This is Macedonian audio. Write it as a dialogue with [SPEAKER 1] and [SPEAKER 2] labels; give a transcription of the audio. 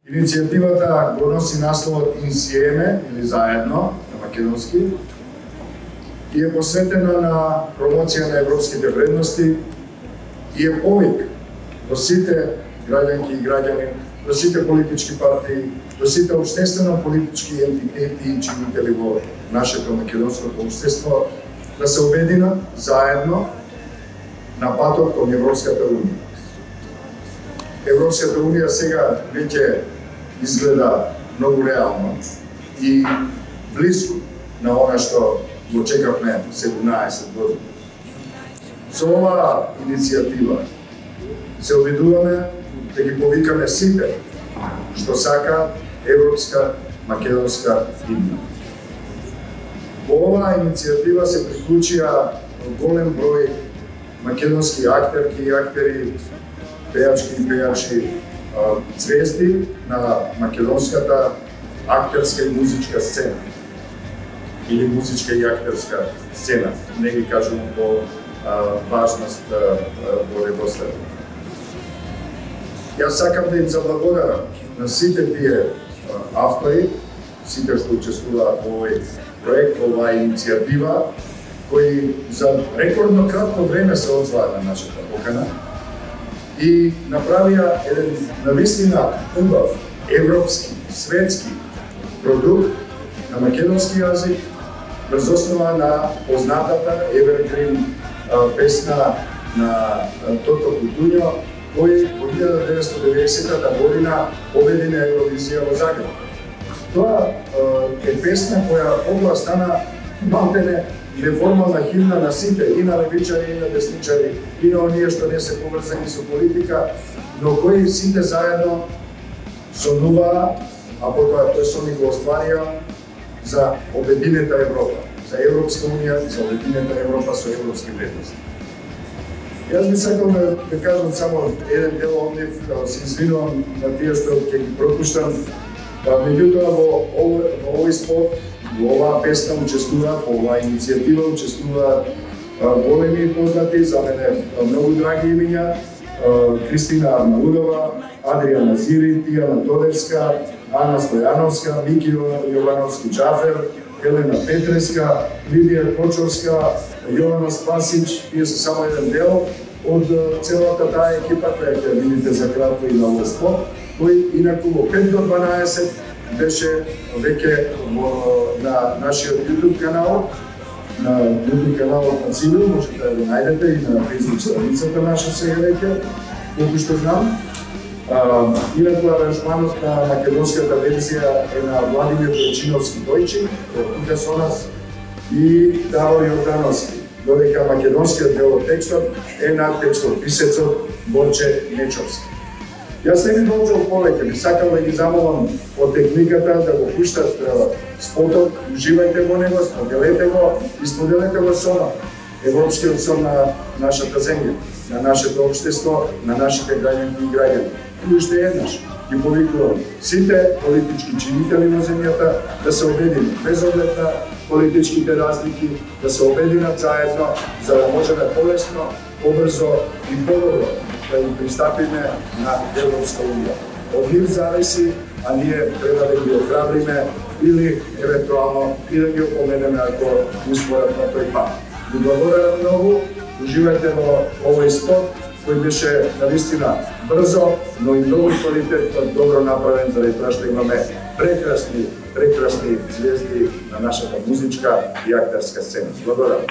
[SPEAKER 1] Иницијативата го носи насловот Инсиеме или Заедно на македонски и е посветена на промоција на европските вредности и е повик до сите граѓанки и граѓани, до сите политички партии, до сите општествено-политички ентитети и чинители во нашето македонското општество да се обединат заедно на патот кон Европската унија. Европската унија сега веќе изгледа многу реално и близко на она што го чекавме 17 години. Со оваа иницијатива се обидуваме да ги повикаме сите што сака европска македонска иднина. Во оваа иницијатива се приклучија голем број македонски актерки и актери, пејачки и пејачи, звезди на македонската актерска и музичка сцена. Или музичка и актерска сцена, не ги кажувам по важност во редослед. Јас сакам да им заблагодарам на сите тие автори, сите што учествуваат во овој проект, во оваа иницијатива, кои за рекордно кратко време се одзваа на нашата покана и направија еден навистина убав, европски, светски продукт на македонски јазик, врз основа на познатата Evergreen песна на Тото Кутуњо, кој во 1990 година победи на Евровизија во Загреб. Тоа е песна која могла стана малтене неформална химна на сите, и на левичари, и на десничари, и на оние што не се поврзани со политика, но кои сите заедно сонуваа, а потоа тој сон го остварија за обединета Европа, за Европска унија, за обединета Европа со европски вредности. Јас би сакал да кажам само еден дел од нив, се извинувам на тие што ќе ги пропуштам, меѓутоа во овој спот, во оваа песна учествуваат, во оваа иницијатива учествуваат големи и познати, за мене многу драги имиња, Кристина Арнаудова, Адријана Зири, Тијана Тодевска, Ана Стојановска, Мики Јовановски Џафер, Елена Петреска, Лидија Кочовска, Јована Спасич, тие се само еден дел од целата таа екипа која ќе видите за кратко и на овој спот, кој инаку во 5 до 12 беше веќе на нашиот YouTube канал, на YouTube каналот на Цивил, можете да го најдете и на Facebook страницата наша сега веќе, колку што знам. Инаку аранжманот на македонската верзија е на Владимир Дојчиновски Дојчин, тука со нас, и Давор Јордановски, додека македонскиот дел од текстот е на текстописецот Борче Нечовски. Јас не би должел повеќе, би сакал да ги замолам од техниката да го пуштат спотот, уживајте во него, споделете го и споделете го со европскиот сон на нашата земја, на нашето општество, на нашите граѓанки и граѓани. И уште еднаш ги повикувам сите политички чинители на земјата да се обединат, без оглед на политичките разлики, да се обединат заедно, за да можеме полесно, побрзо и подобро да им пристапиме на Европска унија. Од нив зависи, а ние треба да ги охрабриме или евентуално и да ги опоменеме ако успорат на тој пат. Ви благодарам многу, уживајте во овој спот, кој беше навистина брзо, но и многу квалитетно, добро направен, заради тоа што имаме прекрасни звезди на нашата музичка и актерска сцена. Благодарам.